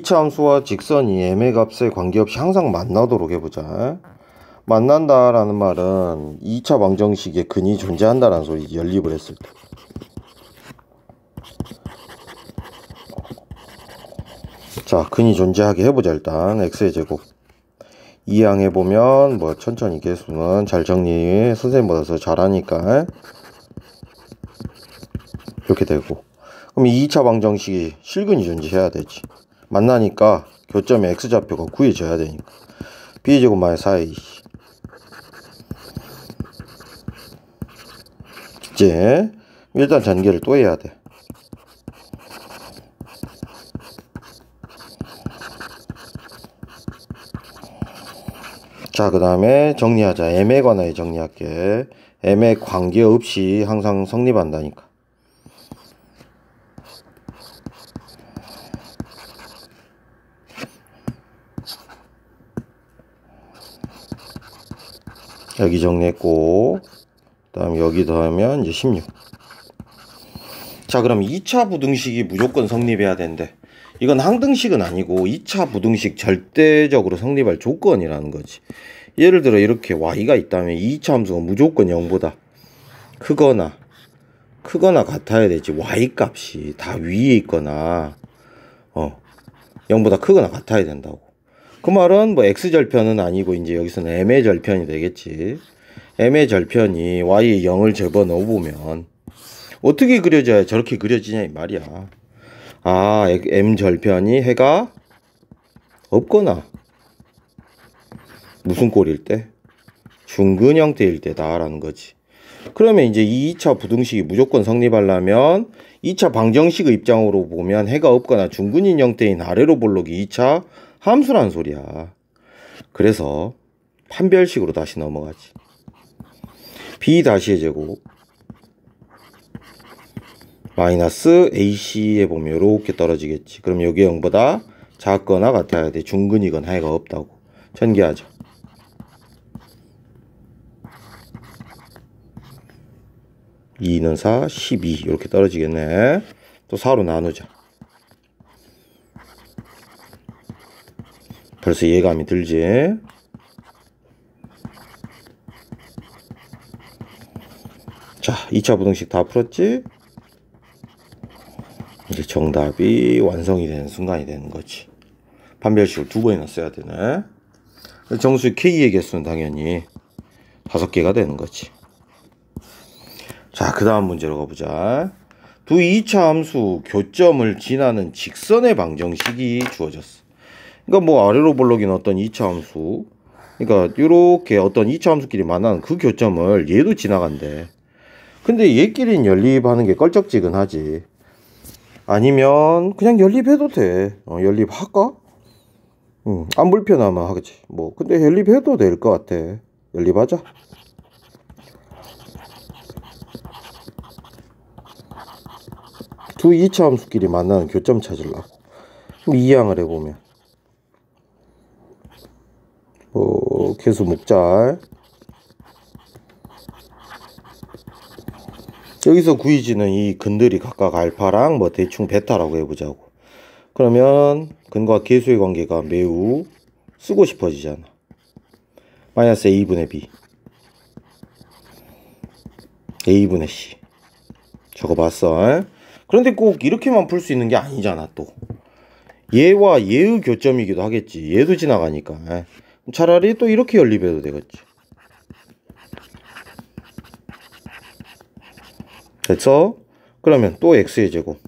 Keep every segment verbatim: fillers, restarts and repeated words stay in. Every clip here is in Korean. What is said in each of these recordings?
차 함수와 직선이 m의 값에 관계없이 항상 만나도록 해보자. 만난다라는 말은 이 차 방정식에 근이 존재한다라는 소리지. 연립을 했을 때. 자, 근이 존재하게 해보자. 일단 x의 제곱 이항해보면 뭐 천천히 개수는 잘 정리 선생님보다 더 잘하니까 이렇게 되고, 그럼 이 차 방정식이 실근이 존재해야 되지. 만나니까 교점의 x좌표가 구해져야 되니까 b제곱 마이너스 사에이 이제 일단 전개를 또 해야 돼. 자, 그 다음에 정리하자. m에 관하여 정리할게. m에 관계없이 항상 성립한다니까. 여기 정리했고, 그 다음 여기 더하면 이제 십육. 자, 그럼 이 차 부등식이 무조건 성립해야 된대. 이건 항등식은 아니고 이 차 부등식 절대적으로 성립할 조건이라는 거지. 예를 들어 이렇게 y가 있다면 이 차 함수가 무조건 영보다 크거나 크거나 같아야 되지. y 값이 다 위에 있거나 어 영보다 크거나 같아야 된다고. 그 말은 뭐 x절편은 아니고 이제 여기서는 m의 절편이 되겠지. m의 절편이 y에 영을 집어넣어 보면 어떻게 그려져야 저렇게 그려지냐 이 말이야. 아, m절편이 해가 없거나 무슨 꼴일 때? 중근 형태일 때다 라는 거지. 그러면 이제 이 차 부등식이 무조건 성립하려면 이 차 방정식의 입장으로 보면 해가 없거나 중근인 형태인 아래로 볼록이 이 차 함수란 소리야. 그래서 판별식으로 다시 넘어가지. b 다시의 제곱 마이너스 에이씨에 보면 이렇게 떨어지겠지. 그럼 여기 영보다 작거나 같아야 돼. 중근이건 해가 없다고. 전개하자. 이는 사, 십이 이렇게 떨어지겠네. 또 사로 나누자. 벌써 예감이 들지. 자, 이 차 부등식 다 풀었지? 이제 정답이 완성이 되는 순간이 되는 거지. 판별식을 두 번이나 써야 되네. 정수의 k의 개수는 당연히 다섯 개가 되는 거지. 자, 그 다음 문제로 가보자. 두 이 차 함수 교점을 지나는 직선의 방정식이 주어졌어. 그러니까 뭐 아래로 볼록인 어떤 이 차 함수, 그러니까 이렇게 어떤 이 차 함수끼리 만나는 그 교점을 얘도 지나간대. 근데 얘끼리는 연립하는 게 껄쩍지근하지. 아니면 그냥 연립해도 돼. 어, 연립할까? 응, 안 불편하면 하겠지. 뭐 근데 연립해도 될 것 같아. 연립하자. 두 이 차 함수끼리 만나는 교점 찾으려고. 그럼 이항을 해보면 뭐 개수 묵잘 여기서 구이지는 이 근들이 각각 알파랑 뭐 대충 베타라고 해보자고. 그러면 근과 계수의 관계가 매우 쓰고 싶어지잖아. 마이너스 a분의 b a분의 c 적어봤어. 그런데 꼭 이렇게만 풀 수 있는 게 아니잖아. 또 얘와 얘의 교점이기도 하겠지. 얘도 지나가니까 차라리 또 이렇게 연립해도 되겠지. 됐어? 그러면 또 x의 제곱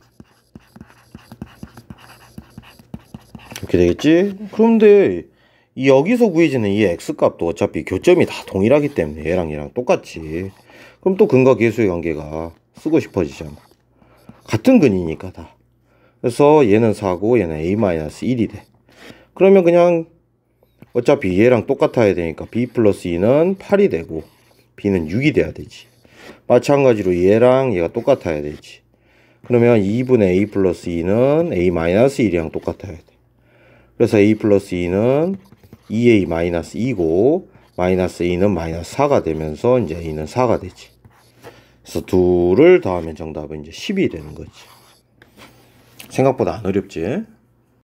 이렇게 되겠지? 그런데 여기서 구해지는 이 x값도 어차피 교점이 다 동일하기 때문에 얘랑 얘랑 똑같지. 그럼 또 근과 계수의 관계가 쓰고 싶어지잖아. 같은 근이니까 다. 그래서 얘는 사고 얘는 에이 마이너스 일이 돼. 그러면 그냥 어차피 얘랑 똑같아야 되니까 b 플러스 이는 팔이 되고 b는 육이 돼야 되지. 마찬가지로 얘랑 얘가 똑같아야 되지. 그러면 이분의 a 플러스 이는 a 마이너스 일이랑 똑같아야 돼. 그래서 a 플러스 이는 이 에이 마이너스 이고 마이너스 이는 마이너스 사가 되면서 이제 a는 사가 되지. 그래서 둘을 더하면 정답은 이제 십이 되는 거지. 생각보다 안 어렵지.